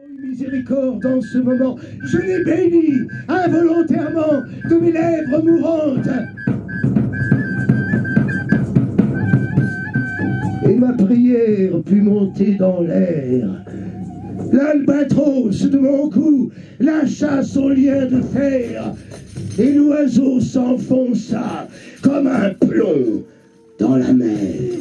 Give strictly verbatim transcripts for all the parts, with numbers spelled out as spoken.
Miséricorde en ce moment, je l'ai béni involontairement de mes lèvres mourantes. Et ma prière put monter dans l'air. L'albatros de mon cou lâcha son lien de fer, et l'oiseau s'enfonça comme un plomb dans la mer.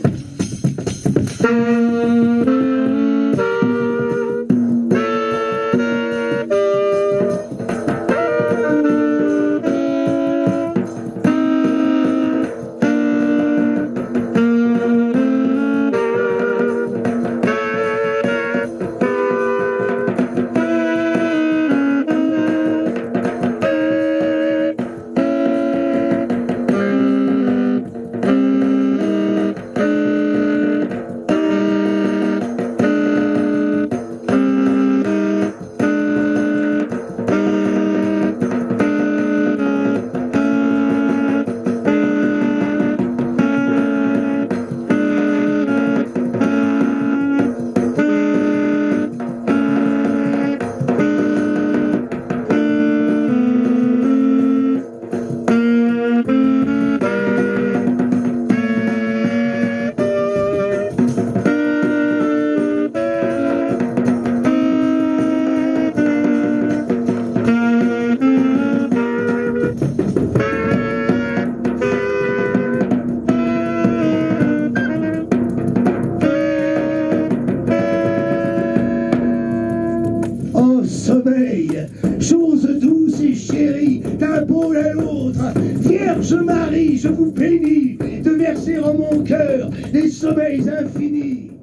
Sommeil, chose douce et chérie, d'un pôle à l'autre, Vierge Marie, je vous bénis de verser en mon cœur des sommeils infinis.